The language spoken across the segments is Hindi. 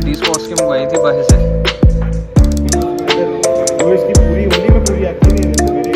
डी स्पॉट्स की मंगवाई थी बाहर से। वो इसकी पूरी उंगली में पूरी आती नहीं है मेरे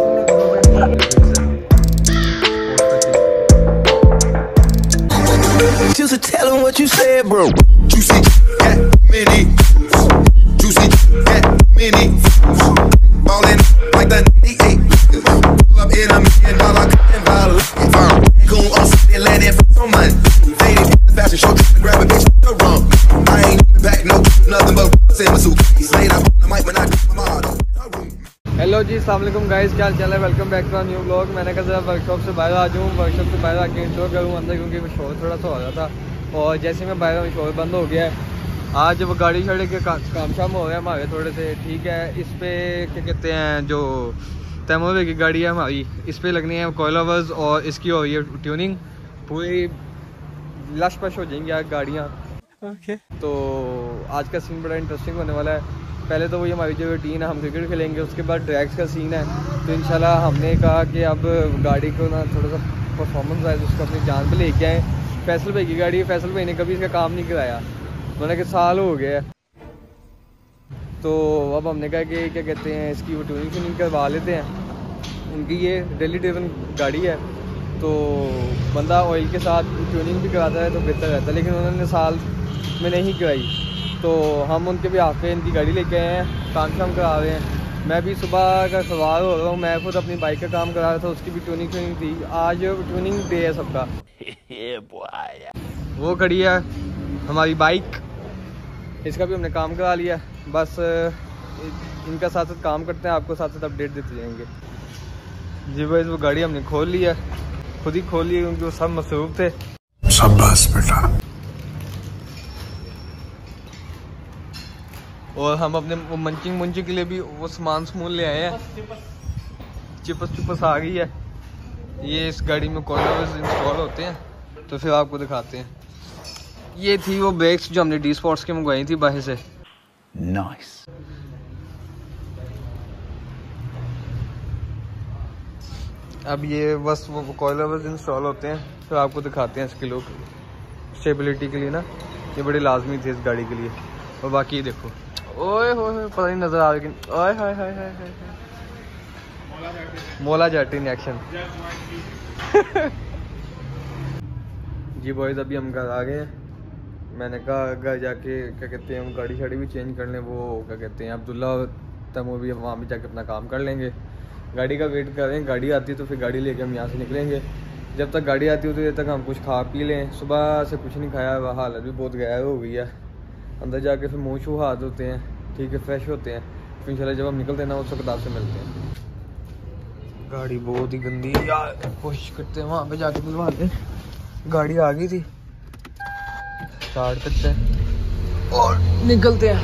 Just tell them what you said, bro. Juicy, that many. Juicy, that many. Ballin' like the 98. Pull up in $1 million car. Goon on Sunday, land in for some money. Faded at the fashion show, to grab a bitch the rum. I ain't even back, no, nothing but what's in my suitcase. Laid up on the mic when I do my motto. Hello जी, अस्सलाम वालेकुम गाइस, क्या हाल है। Welcome back to new blog. मैंने कहा जरा वर्कशॉप से बाहर आ जाऊँ, वर्कशॉप से बाहर आके इंट्रो करूँ अंदर, क्योंकि शोर थोड़ा सा हो रहा था। और जैसे मैं बाहर हूँ शोर बंद हो गया है। आज वो गाड़ी छड़े के काम शाम हो रहे हैं हमारे थोड़े से, ठीक है। इस पर क्या कहते हैं, जो तैमूर की गाड़ी है हमारी, इस पर लगनी है कोयलावर्स और इसकी हो रही है ट्यूनिंग। पूरी लश पश हो जाएंगी आज गाड़ियाँ। ओके, तो आज का सीन बड़ा इंटरेस्टिंग होने वाला है। पहले तो वही हमारी जो रूटीन है, हम क्रिकेट खेलेंगे, उसके बाद ड्रैग्स का सीन है। तो इंशाल्लाह हमने कहा कि अब गाड़ी को ना थोड़ा सा परफॉर्मेंस आए, उसको अपनी जान पे लेके आए। फैसल भाई की गाड़ी है, फैसल भाई ने कभी इसका काम नहीं कराया, मैंने कि साल हो गया। तो अब हमने कहा कि क्या कहते हैं, इसकी वो ट्यूनिंग करवा लेते हैं। उनकी ये डेली ड्रिवन गाड़ी है, तो बंदा ऑयल के साथ ट्यूनिंग भी कराता है तो बेहतर रहता है, लेकिन उन्होंने साल में नहीं कराई। तो हम उनके भी हाथ पे इनकी गाड़ी लेके आए हैं, काम शाम करा रहे हैं। मैं भी सुबह का सवार हो रहा हूँ, मैं खुद अपनी बाइक का काम करा रहा था, उसकी भी ट्यूनिंग थी। आज ट्यूनिंग डे है सबका। वो खड़ी है हमारी बाइक, इसका भी हमने काम करा लिया। बस इनका साथ साथ काम करते हैं, आपको साथ साथ अपडेट देते जाएंगे। जी भाई, वो गाड़ी हमने खोल ली है, खुद ही खोल ली है, क्योंकि वो सब मसरूफ थे। शाबाश बेटा। और हम अपने वो मंचिंग के लिए भी वो सामान ले आए हैं। चिपस आ गई है। ये इस गाड़ी में कोयलावर्स इंस्टॉल होते हैं, तो फिर आपको दिखाते हैं। ये थी वो ब्रेक्स जो हमने डी स्पॉट्स की मंगवाई थी बाहर से। नाइस। अब ये बस वो कोयलावर्स इंस्टॉल होते हैं, फिर आपको दिखाते हैं इसके लोग स्टेबिलिटी के लिए ना, ये बड़ी लाजमी थी इस गाड़ी के लिए। और बाकी ये देखो, ओए हो पता नहीं नजर आ रही, ओए हाय hi hi hi, Maula Jatt in action. जी बॉयज, अभी हम घर आ गए हैं। मैंने कहा घर जाके क्या कहते हैं, हम गाड़ी शाड़ी भी चेंज कर लें। वो क्या कहते हैं, अब्दुल्ला और तैमूर भी वहाँ भी जाके अपना काम कर लेंगे। गाड़ी का वेट कर रहे हैं, गाड़ी आती है तो फिर गाड़ी लेके हम यहाँ से निकलेंगे। जब तक गाड़ी आती हो तो तब तक हम कुछ खा पी लें। सुबह से कुछ नहीं खाया, वह हालत भी बहुत गैर हो गई है। अंदर जाके फिर मुँह छू हाथ होते हैं, ठीक है, फ्रेश होते हैं। फिर इंशाल्लाह जब हम निकलते हैं ना, उस वक्त आपसे मिलते हैं। गाड़ी बहुत ही गंदी यार, कोशिश करते हैं वहाँ पे जाके धुलवाते हैं। गाड़ी आ गई थी, स्टार्ट करते हैं और निकलते हैं।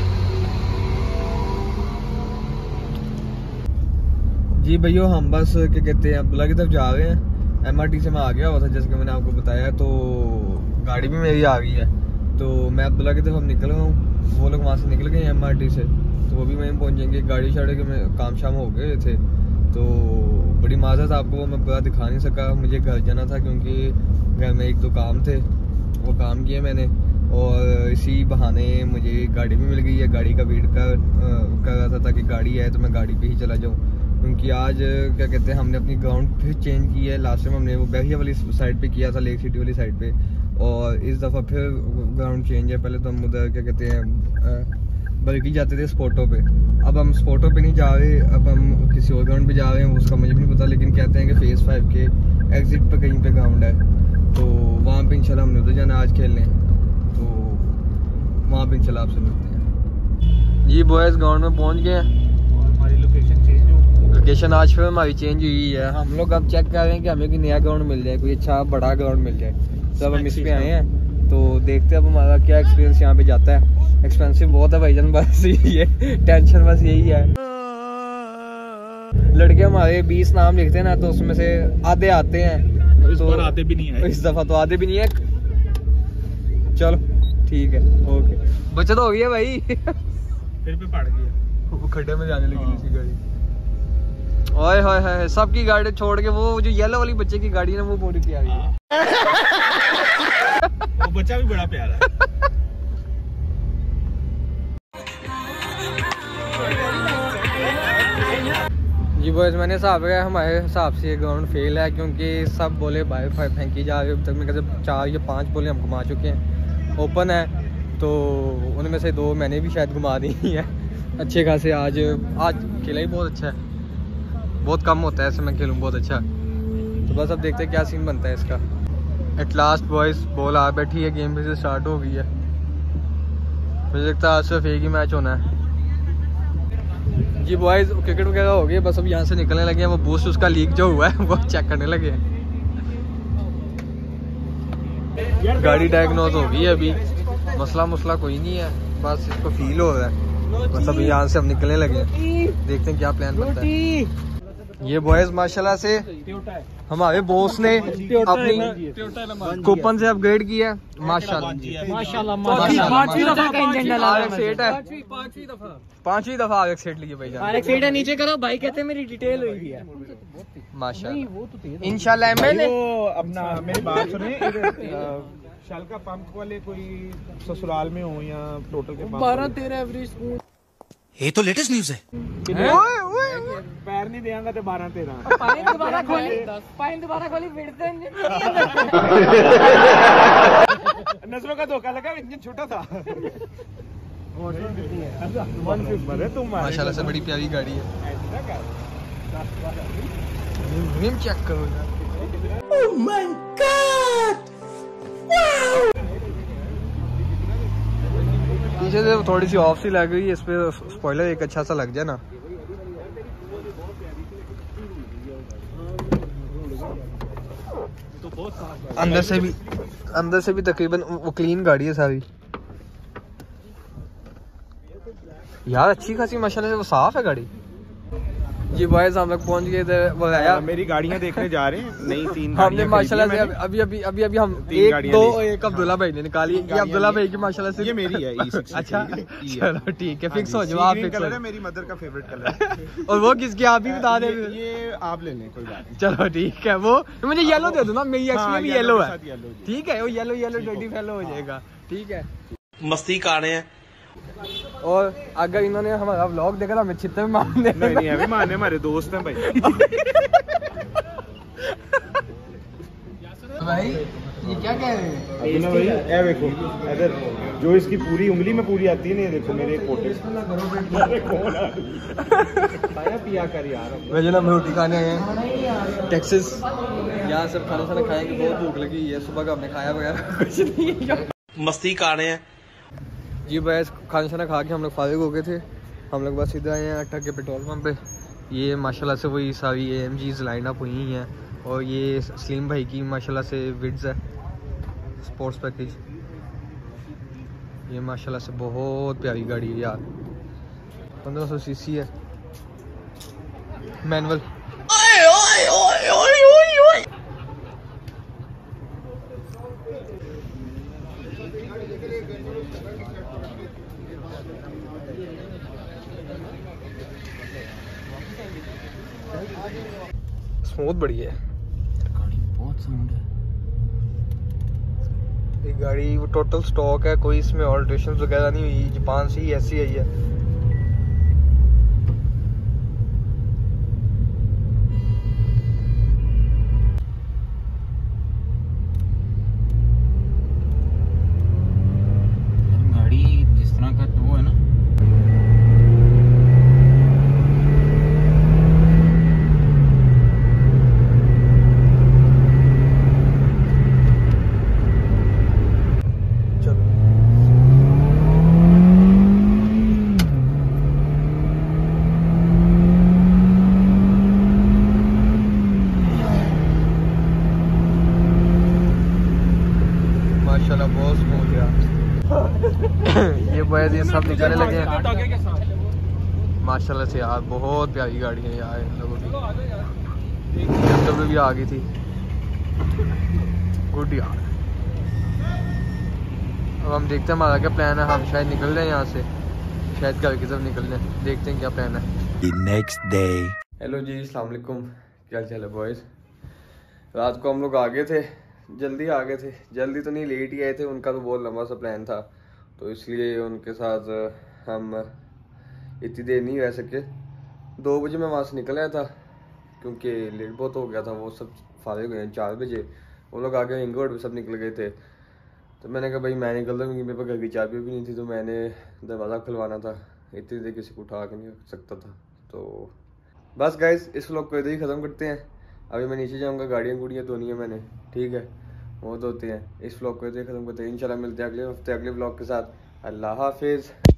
जी भैया, हम बस क्या कहते हैं, अब्दुल्ला की तरफ जा रहे हैं। MRT से मैं आ गया हुआ था, जैसे कि मैंने आपको बताया। तो गाड़ी भी मेरी आ गई है, तो मैं अब्दुल्ला की तरफ हम निकल रहा हूँ। वो लोग वहाँ से निकल गए MRT से, तो वो भी वहीं पहुँच जाएंगे। गाड़ी शाड़ी के में काम शाम हो गए थे, तो बड़ी माजरत आपको वो मैं पूरा दिखा नहीं सका। मुझे घर जाना था, क्योंकि घर में एक दो काम थे, वो काम किए मैंने। और इसी बहाने मुझे गाड़ी भी मिल गई है। गाड़ी का वेट कर रहा था ताकि गाड़ी आए तो मैं गाड़ी पे ही चला जाऊँ, क्योंकि आज क्या कहते हैं, हमने अपनी ग्राउंड फिर चेंज की है। लास्ट टाइम हमने वो बहरिया वाली साइड पे किया था, लेक सिटी वाली साइड पे, और इस दफ़ा फिर ग्राउंड चेंज है। पहले तो हम उधर क्या कहते हैं, बल्कि जाते थे स्पॉटों पे। अब हम स्पॉटों पे नहीं जा रहे, अब हम किसी और ग्राउंड पे जा रहे हैं, उसका मुझे भी नहीं पता। लेकिन कहते हैं कि फेज़ 5 के एग्जिट पे कहीं पे ग्राउंड है, तो वहाँ पे इंशाल्लाह हमने उधर जाना आज खेलने। तो वहाँ पे इंशाल्लाह आपसे मिलते हैं। ये बॉयज़ ग्राउंड में पहुँच गए हैं। हमारी लोकेशन चेंज हो, लोकेशन आज फिर हमारी चेंज हुई है। हम लोग अब चेक कर रहे हैं कि हमें कोई नया ग्राउंड मिल जाए, कोई अच्छा बड़ा ग्राउंड मिल जाए। सब हम इस पे आए हैं, तो देखते हैं अब हमारा क्या एक्सपीरियंस यहाँ पे जाता है। एक्सपेंसिव बहुत है भाईजान, बस यही है टेंशन, बस यही है। लड़के हमारे 20 नाम लिखते हैं ना, तो उसमें से आधे आते हैं, इस बार आते भी नहीं है। इस दफा तो आधे भी नहीं है। चलो ठीक है, ओके, बचत हो गई है भाई। फिर भी पड़ गया, वो खड्डे में जाने लगी दूसरी गाड़ी। ओए हाय हाय, सबकी गाड़ी छोड़ के वो जो येलो वाली बच्चे की गाड़ी है ना, वो पूरी प्यारी है। वो बच्चा भी बड़ा प्यारा है। बॉयज मैंने हिसाब लगाया, हमारे हिसाब से ये ग्राउंड फेल है क्योंकि सब बोले बाहर फेंकी जा रही है। अब तक में कैसे 4 या 5 बोले हम घुमा चुके हैं। ओपन है तो उनमें से 2 मैंने भी शायद घुमा दी है अच्छे खासे। आज खेला ही बहुत अच्छा है, बहुत कम होता है ऐसे मैं खेलूँ बहुत अच्छा। तो बस अब देखते हैं क्या सीन बनता है इसका। एट लास्ट बॉयज बॉल आ बैठी है, गेम फिर से स्टार्ट हो गई है। मुझे लगता है आज सिर्फ एक ही मैच होना है जी बॉयज। क्रिकेट वगैरह हो गई, बस अब यहाँ से निकलने लगे हैं। वो बूस्ट उसका लीक जो हुआ है वो चेक करने लगे हैं। गाड़ी डायग्नोज हो गई है अभी, मसला कोई नहीं है, बस इसको फील हो रहा है। बस अब यहाँ से हम निकलने लगे हैं, देखते हैं क्या प्लान बनता है। ये बॉयज माशाल्लाह से हमारे बॉस ने अपनी कूपन से अपग्रेड किया है माशाल्लाह। 5वीं दफा RX सेट लिए भाई। RX सेट है, नीचे करो भाई, कहते हैं मेरी डिटेल हुई है माशाल्लाह। इंशाल्लाह मैंने अपना मेरी बात सुने, शल का पंप वाले कोई ससुराल में हो या टोटल के 12-13 एवरेज। ये तो लेटेस्ट न्यूज है। पैर नहीं देंगे तो 12-13 पानी दोबारा खोली फिर से नजरों का धोखा लगा, इंजन छोटा था। माशाल्लाह से बड़ी प्यारी गाड़ी है। चेक करो यार। Oh my God! पीछे से थोड़ी सी ऑफ सी लग रही है, इस पे स्पॉइलर एक अच्छा सा लग जाए ना। अंदर से भी तकरीबन वो क्लीन गाड़ी है सारी यार, अच्छी खासी माशाल्लाह से वो साफ है गाड़ी। जी बॉयज हम लोग पहुंच गए थे, वो आया मेरी गाड़ियां देखने जा रहे हैं, नई 3 हमने माशाल्लाह से अभी हम 1-2 अब्दुल्ला भाई ने निकाली। ये अब्दुल्ला भाई की माशाल्लाह से ये मेरी है E60। अच्छा चलो ठीक है, फिक्स हो जाओ आप। फिक्स कलर है, मेरी मदर का फेवरेट कलर है। और वो किसकी आप ही बता दे। ये आप ले लें, कोई बात नहीं। चलो ठीक है, वो मुझे येलो दे दो ना, मेरी एक्स में भी येलो है। येलो ठीक है, वो येलो 20 फेलो हो जाएगा। ठीक है, मस्ती कर रहे हैं। और अगर इन्होंने हमारा व्लॉग देखा तो हमें छित्ते में मारने। नहीं अभी मारने, हमारे दोस्त हैं भाई। भाई ये क्या कह रहे हैं? अभी भाई ए देखो इधर, जो इसकी पूरी उंगली में पूरी आती है ना, ये देखो मेरे कोटे पिया कर यार। वैसे ना हम रोटी खाने आए हैं टेक्सास, यहाँ सब खाना खाएंगे। बहुत भूख लगी है, सुबह का हमने खाया वगैरह कुछ नहीं है। मस्ती कर रहे हैं जी बस खाना खा के हम लोग फारिग हो गए थे। हम लोग बस इधर आए हैं अट्टा के पेट्रोल पंप पे। ये माशाल्लाह से वही सारी AMGs लाइन अप हुई हैं, और ये सलीम भाई की माशाल्लाह से विड्स है स्पोर्ट्स पैकेज। ये माशाल्लाह से बहुत प्यारी गाड़ी है यार, 1500 सीसी है, मैनुअल। स्मूथ बढ़िया है गाड़ी, बहुत साउंड है ये गाड़ी। वो टोटल स्टॉक है, कोई इसमें ऑल्ट्रेशन वगैरह नहीं हुई, जापान से ही ऐसी आई है। गाड़ी जिस तरह का वो है ना, माशाल्लाह बहुत स्मूथ है। ये बॉयज ये सब निकलने लगे हैं माशाल्लाह से यार, बहुत प्यारी गाड़ी है यार इन लोगों की। BMW भी आ गई थी, गुड यार। अब हम देखते हैं हमारा क्या प्लान है। हम शायद निकल रहे हैं यहाँ से, शायद घर की तरफ निकल रहे हैं, देखते हैं क्या प्लान है। Next day. हेलो जी, अस्सलाम वालेकुम, क्या चल है बॉयज़। रात को हम लोग आ गए थे, जल्दी आ गए थे, जल्दी तो नहीं लेट ही आए थे। उनका तो बहुत लंबा सा प्लान था, तो इसलिए उनके साथ हम इतनी देर नहीं रह सके। 2 बजे मैं वहाँ से निकल आया था, क्योंकि लेट बहुत हो गया था, वो सब फारिग हुए हैं 4 बजे, वो लोग आगे रिंग रोड पे सब निकल गए थे। तो मैंने कहा भाई मैं निकल रहा हूँ क्योंकि मेरे पास घर की चाबी भी नहीं थी, तो मैंने दरवाज़ा खुलवाना था, इतनी देर किसी को उठा के नहीं रख सकता था। तो बस गाइस इस व्लॉग को इधर ही ख़त्म करते हैं। अभी मैं नीचे जाऊँगा, गाड़ियाँ गुड़ियाँ धोनी है मैंने, ठीक है, वो धोते हैं। इस व्लॉग को इधर ही ख़त्म करते हैं, इंशाल्लाह मिलते हैं अगले हफ्ते अगले व्लॉग के साथ। अल्लाह हाफिज़।